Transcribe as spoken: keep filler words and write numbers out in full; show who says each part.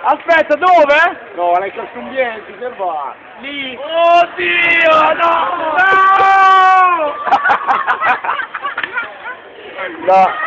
Speaker 1: Aspetta, dove?
Speaker 2: No, lei costumienti, che va?
Speaker 1: Lì. Oddio, no! No!
Speaker 2: No!